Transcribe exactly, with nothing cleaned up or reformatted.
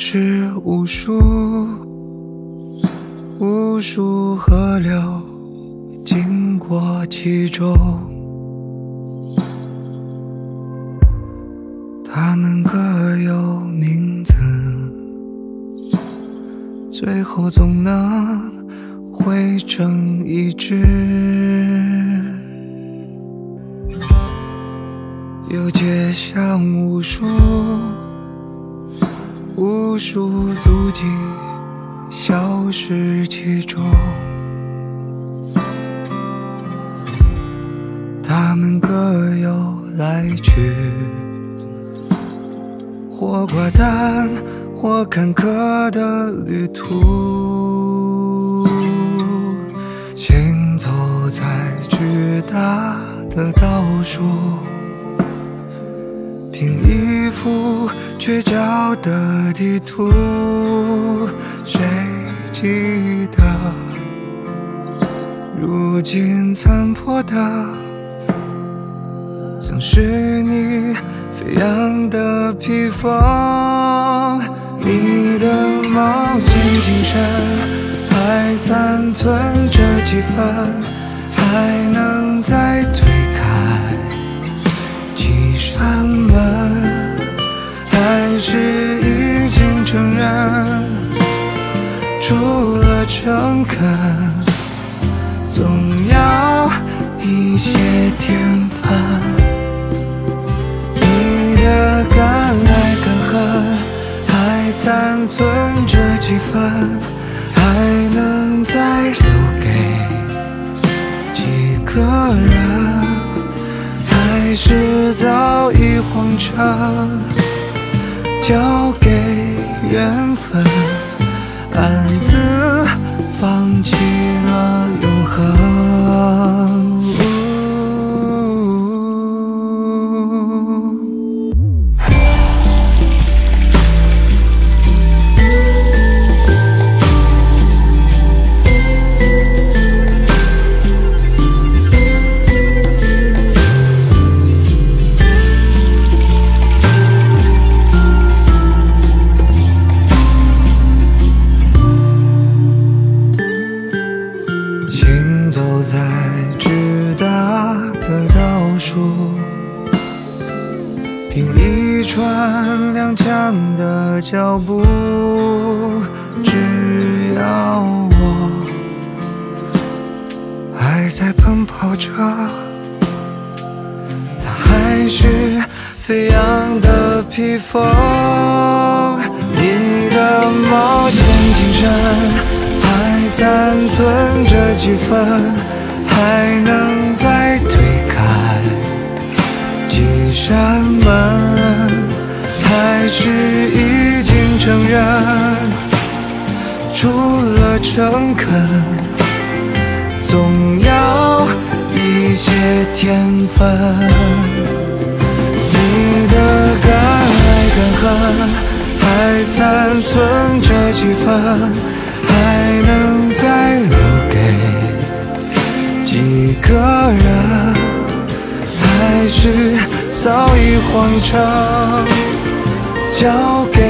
事无数，无数河流经过其中，它们各有名字，最后总能汇成一支。有街巷无数，无数足迹消失其中，它们各有来去，或寡淡，或坎坷的旅途，行走在巨大的倒数，凭一幅缺角的地图，谁记得如今残破的曾是你飞扬的披风，你的冒险精神还残存着几分，还能再推开几扇门，还是已经承认，除了诚恳，总要一些天分。你的敢爱敢恨还残存着几分，还能再留给几个人，还是早已荒成，交给缘分，暗自放弃了永恒。走在巨大的倒数，凭一串踉跄的脚步，只要我还在奔跑着，它还是飞扬的披风。你的冒险精神还残存着几分，还能再推开几扇门，还是已经承认，除了诚恳，总要一些天分。你的敢爱敢恨还残存着几分，还能再留给几个人，还是早已荒成，交给